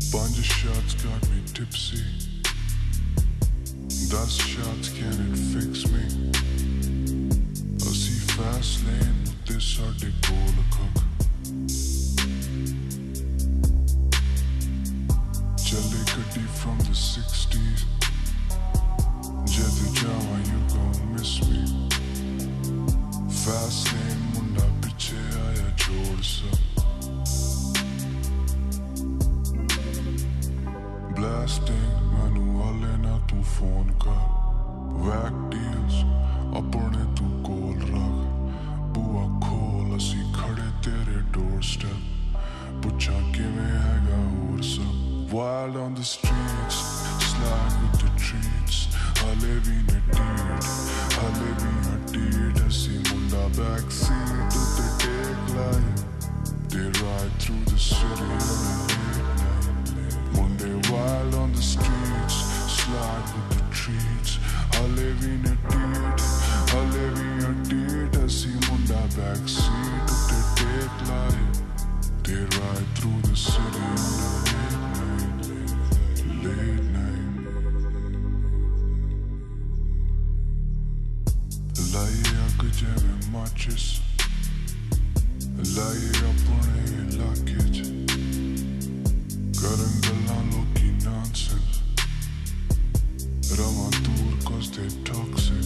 Bunch of shots got me tipsy. 10 shots, can it fix me? ਅਸੀਂ fast lane ਉੱਤੇ ਸਾਡੇ ਕੋਲ ਖੱਕ ਚੱਲੇ ਗੱਡੀ from the 60s. ਜਦ ਜਾਵਾਂ you gon' miss me. Fast lane ਮੁੰਡਾ ਪਿੱਛੇ ਆਇਆ ਜੋੜ ਸਾ Blasting, मैनू वाले ना तू फोन कर Whack deals, अपने तू कोल रख बुआ खोल असी खड़े तेरे doorstep पुछा किवें हैगा होर सब Wild on the streets, slide with the treats हाले भी ने टीट, हाले भी हटीट असी मुंडा backseat उत्ते take life They ride through the city on a late night Monday wild on the streets, slide with the treats I live in a deed, I live in a deed I see munda backseat of the take life They ride through the city on a late night Laye aag jeve matches Laye apne ilake ch Karan galan loki nonsense Ravan dur cause they toxic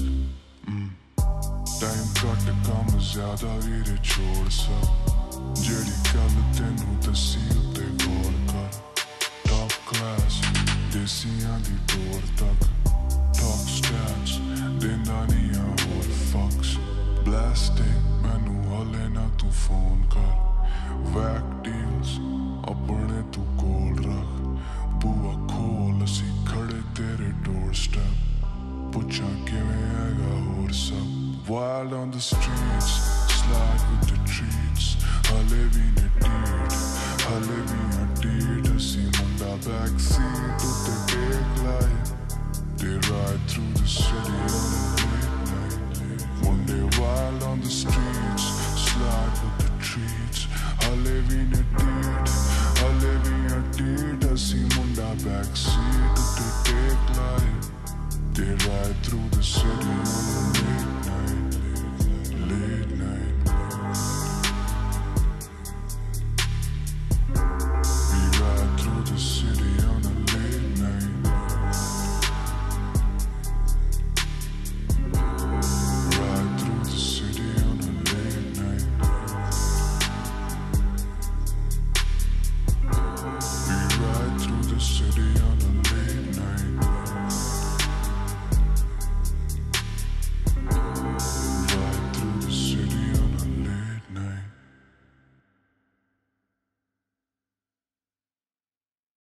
Time cut kam zyada veere chhod sa Jehdi gall tenu dassi utte gaur kar Top class desiyan di door tak Talk stats denda niya hor fucks Blasting mainu hale na tu phone kar Whack deals अपने तू कोल रख बुआ खोल असी खड़े तेरे doorstep पुछा किवें हैगा होर सब Wild on the streets, slide with the treats हाले भी ने टीट, हाले भी हटीट असी मुंडा backseat उत्ते take life They ride through the city on a late night Monday wild on the streets, slide with the treats हाले भी ने टीट I live in a deed, I see munda backseat to take life They ride through the city